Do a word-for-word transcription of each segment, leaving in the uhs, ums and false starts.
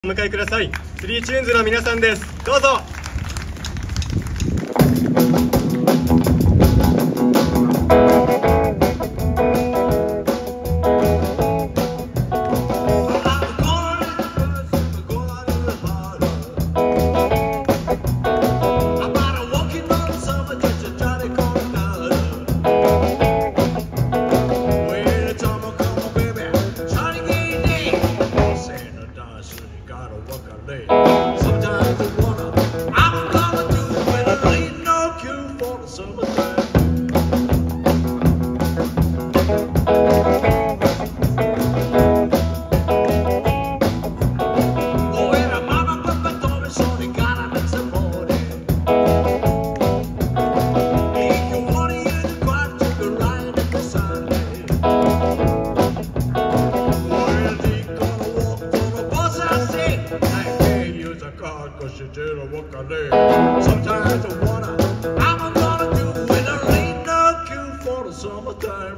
お迎えください。スリーチューンズの皆さんです。どうぞ。Sometimes I wanna, I'm gonna do when there ain't no cure for the summertime.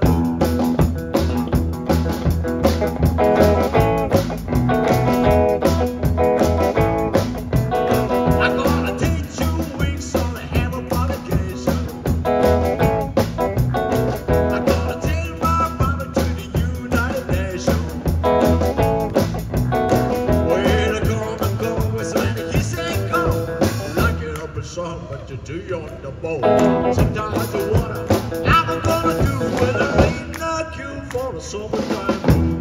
I'm gonna take two weeks on a hammer vacation. I'm gonna take my brother to the United Nations. Where the gonna go is when he say go. Song, but you do you on the boat. Sometimes I wanna, I'm gonna do when there ain't no cure for the summertime.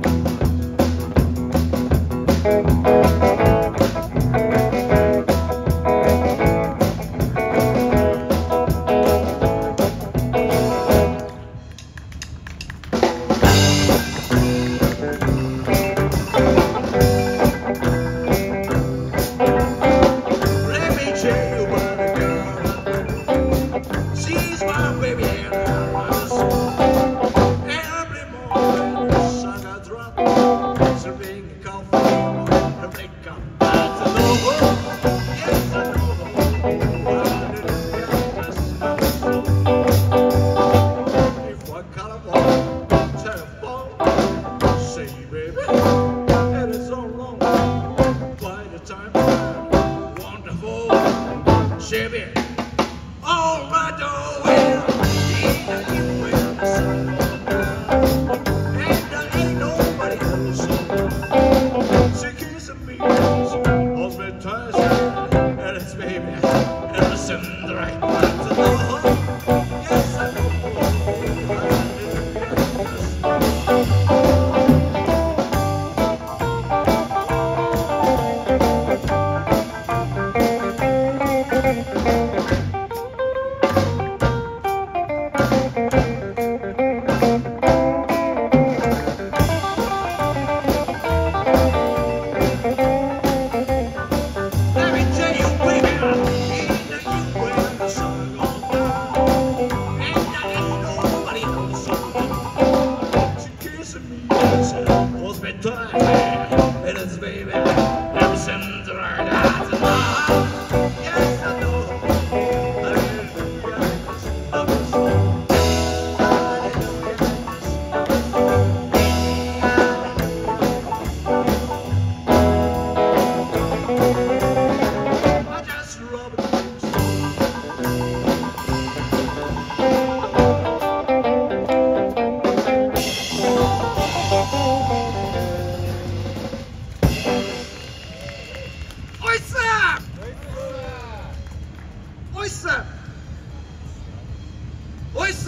All right, oh, well, ain't the sun and there ain't nobody else. She kissing me, all's been twice, and it's baby, ever since the right time to know. Yes, I know. It is baby, ever since the right time to know. Yes, I know. I just love it.おいっすおいっす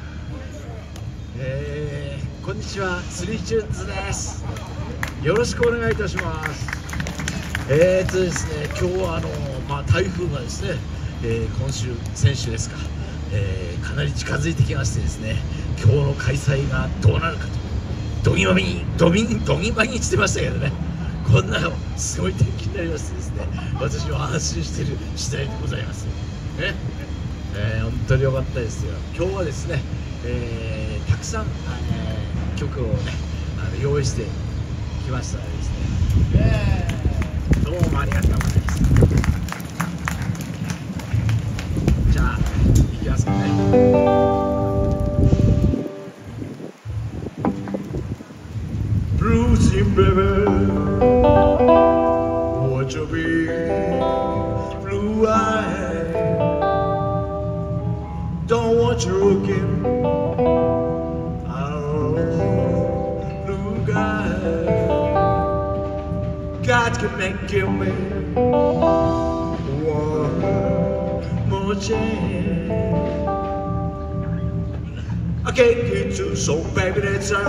えー、こんにちは、スリーチューンズです。よろしくお願いいたします。えーとですね、今日はあの、まあ、台風がですね、えー、今週、先週ですか、えー、かなり近づいてきましてですね、今日の開催がどうなるかと、どぎまみに、どぎどぎまぎしてましたけどね、こんなすごい天気になりましてですね、私は安心している次第でございます。ね、えー、本当に良かったですよ。今日はですね、えー、たくさん、えー、曲をねあの用意してきましたのでですね、えー、どうもありがとうございます。じゃあいきますかね。Bruising baby to be blue-eyed. Don't want you looking out, blue guy. God can make you me one more chance. I can't get you, so baby, that's a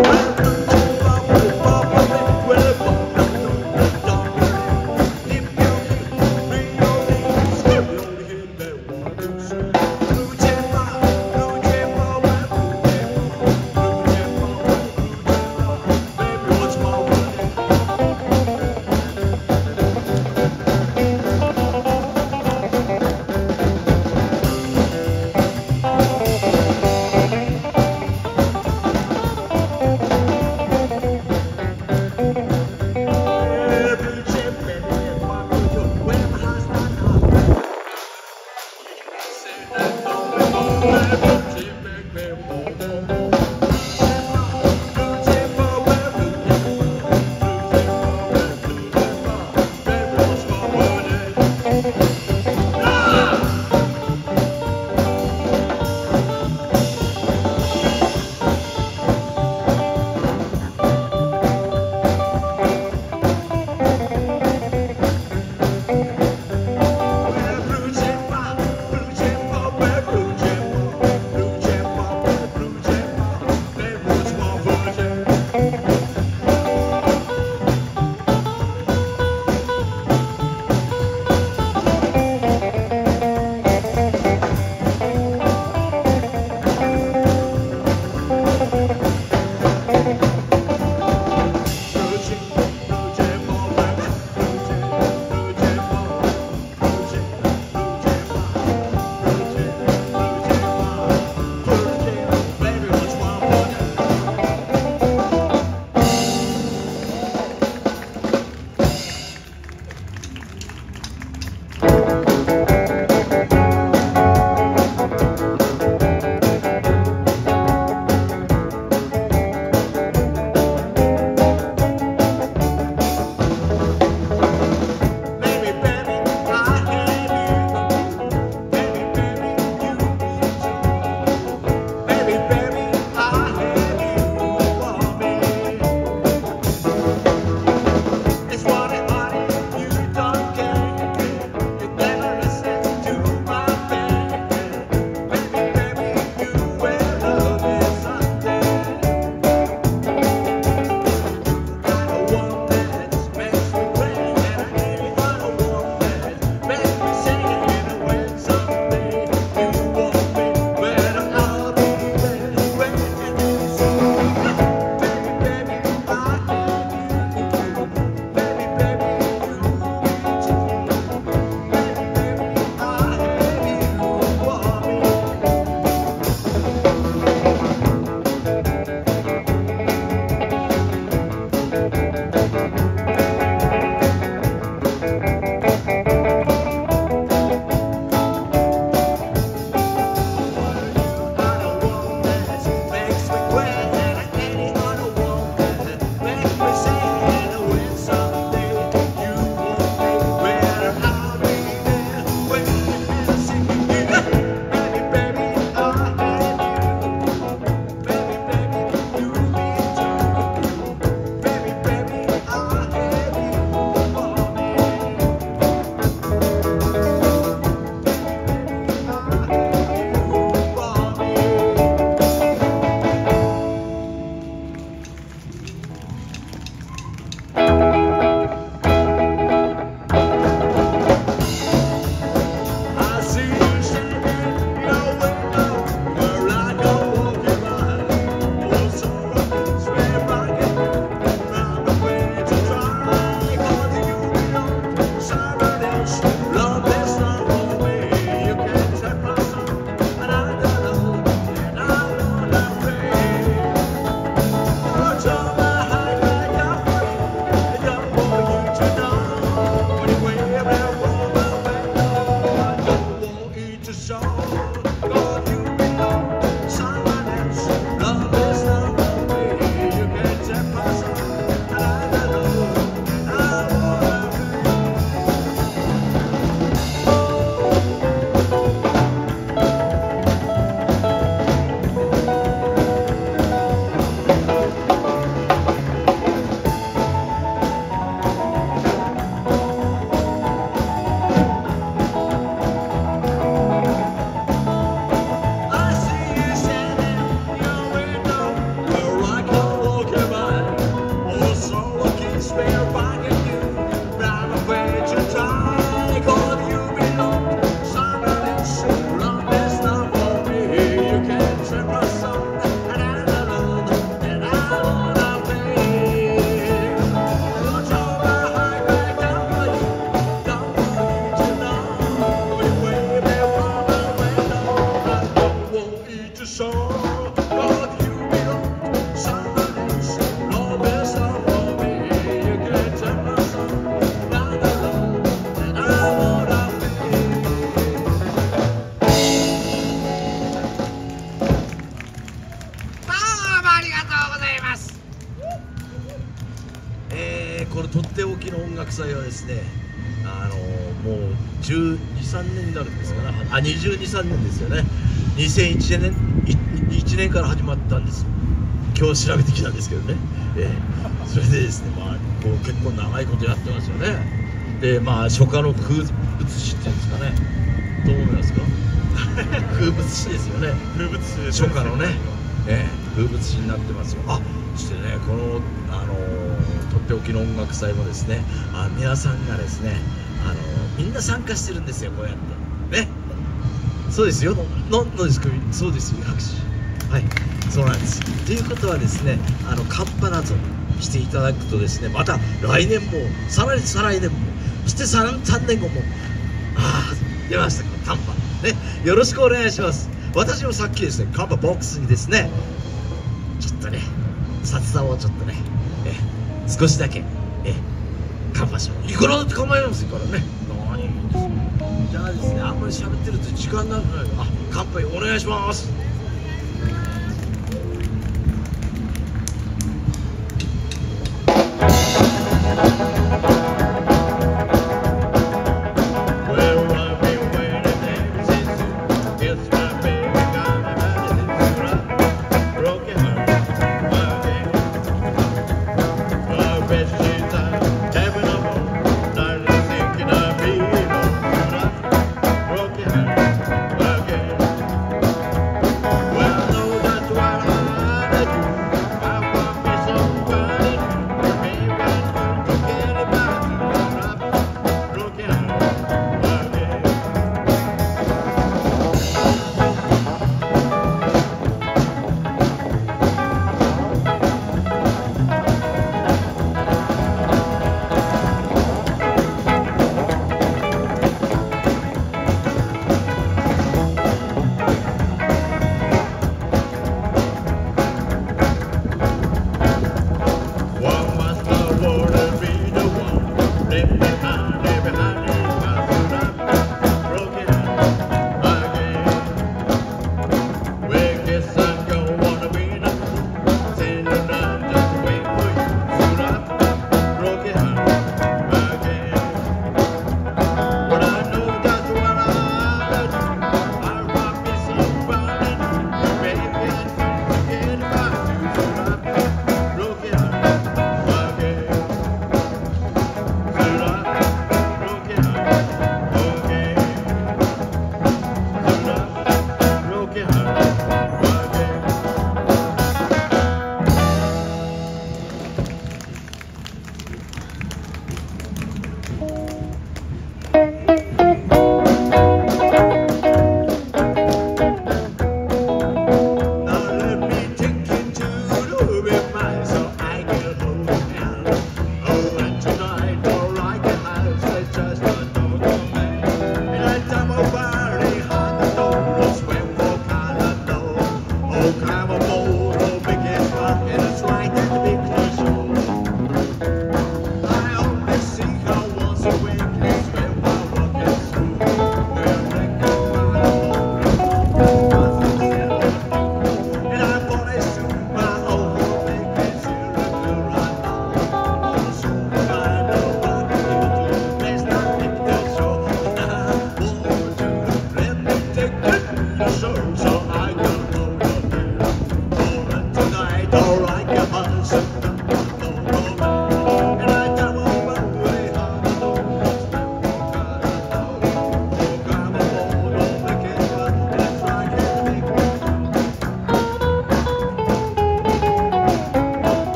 ですね、あのもうじゅうに、さんねんになるんですかね。あ、にじゅうに、さんねんですよね。にせんいちねん、いちねんから始まったんです。今日調べてきたんですけどね。えー、それでですね、まあこう結構長いことやってますよね。で、まあ初夏の風物詩っていうんですかね。どう思いますか？風物詩ですよね。 風物詩です初夏のね、えー、風物詩になってますよ。あ、そしてね、このあのー、とっておきの音楽祭もですね、あ、皆さんがですね、あのー、みんな参加してるんですよ、こうやってね。そうですよ。なんなんですか？そうですよ、拍手。はい、そうなんです。ということはですね、あのカッパなどしていただくとですね、また来年もさらに再来年も、そして 3, さんねんごも、ああ出ましたカッパね、よろしくお願いします。私もさっきですね、カッパボックスにですね、ちょっとね札束をちょっとね、え少しだけえカッパしよう。いくらだって構いませんからね。何じゃあですね、あんまり喋ってると時間なくなる。あ、乾杯お願いします。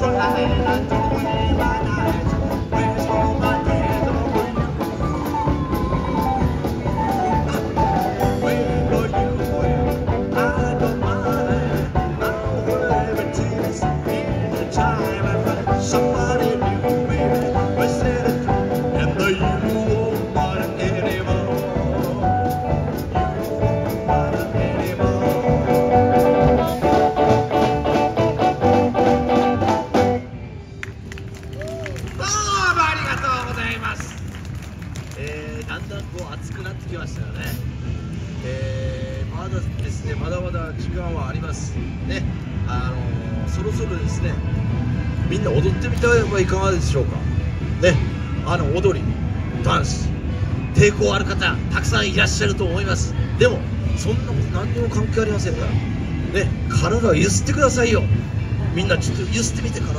えー、だんだんこう暑くなってきましたよね。えー、まだですね、まだまだ時間はありますね。あのー、そろそろですね、みんな踊ってみてはいかがでしょうかね。あの踊り、ダンス、抵抗ある方たくさんいらっしゃると思います。でもそんなこと何にも関係ありませんからね。体をゆすってくださいよ。みんなちょっとゆすってみて、体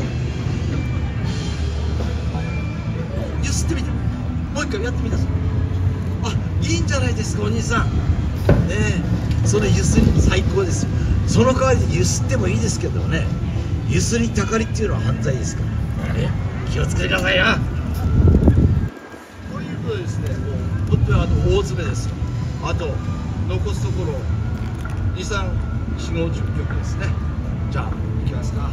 ゆすってみて、もう一回やってみたさい。あ、いいんじゃないですかお兄さんね。えそれゆすり最高ですよ。その代わりでゆすってもいいですけどね、ゆすりたかりっていうのは犯罪ですからね。気をつけてくださいよ。ということでですね、もう本当にあの大詰めですよ。あと残すところに、さん、よん、ごじゅっきょくですね。じゃあいきますか。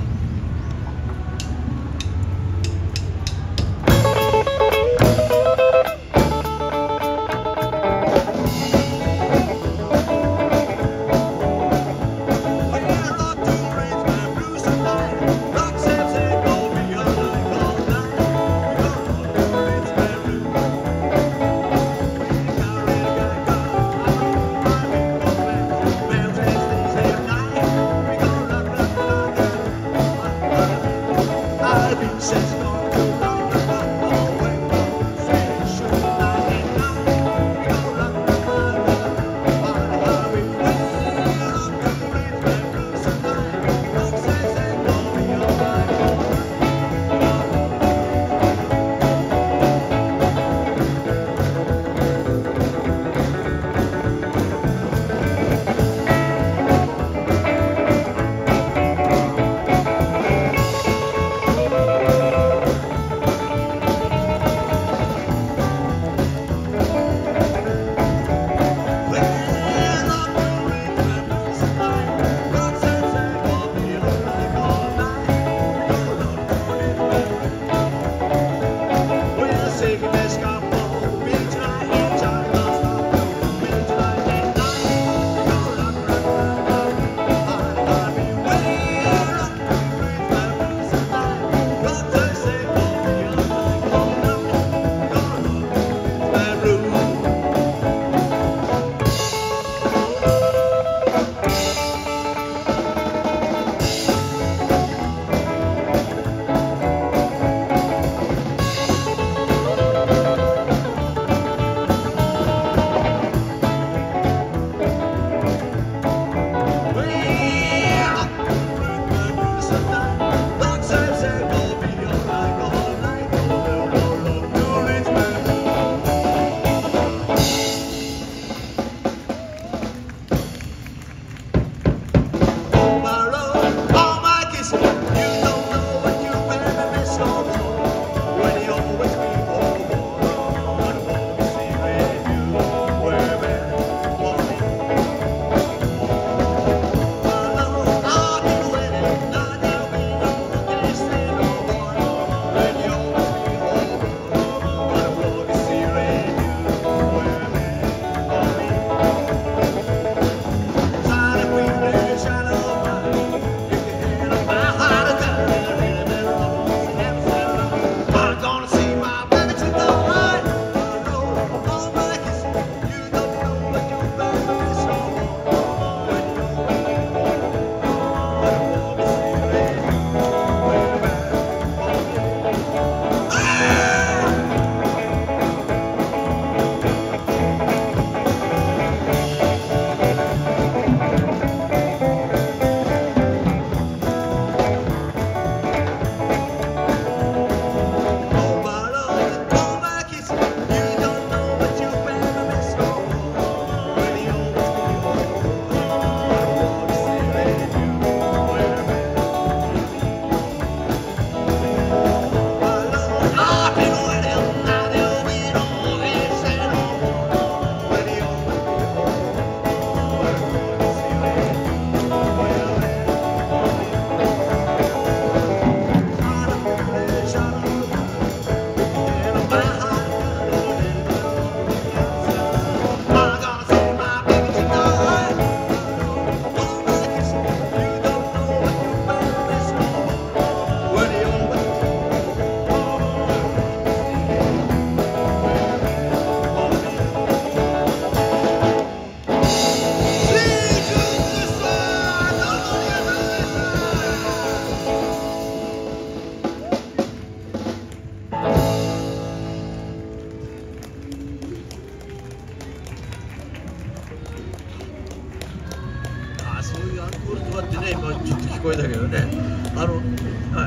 けどね、あの、はい、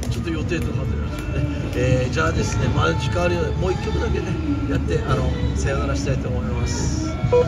ちょっと予定とかずれましたね。えー、じゃあですね、まあ時間あるようでもう一曲だけねやってあのさよならしたいと思います。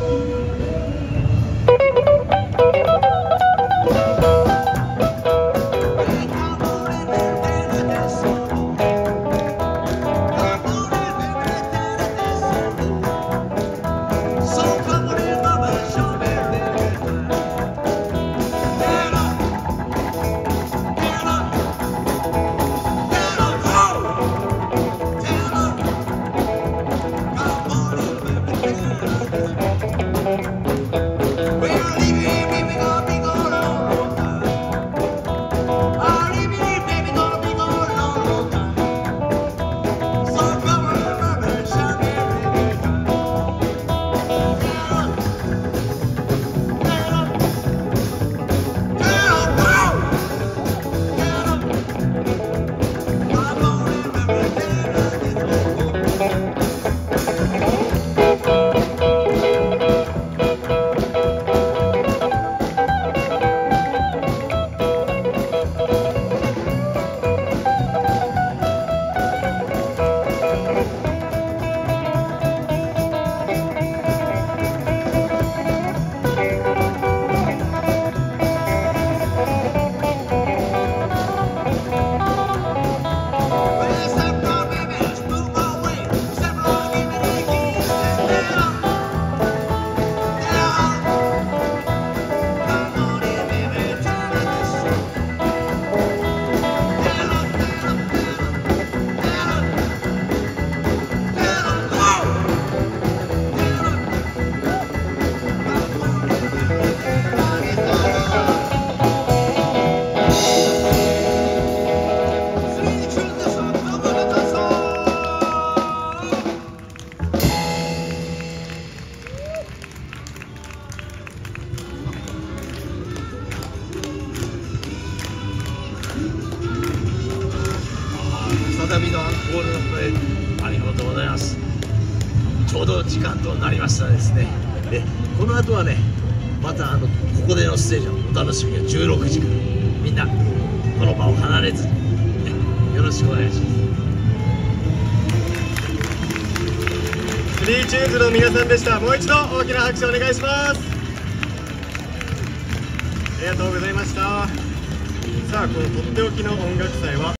再びのアンコールの声ありがとうございます。ちょうど時間となりましたですね。でこの後はねまたあのここでのステージのお楽しみがじゅうろくじからみんなこの場を離れずに、ね、よろしくお願いします。 スリーチューンズの皆さんでした。もう一度大きな拍手お願いします。ありがとうございました。さあこのとっておきの音楽祭は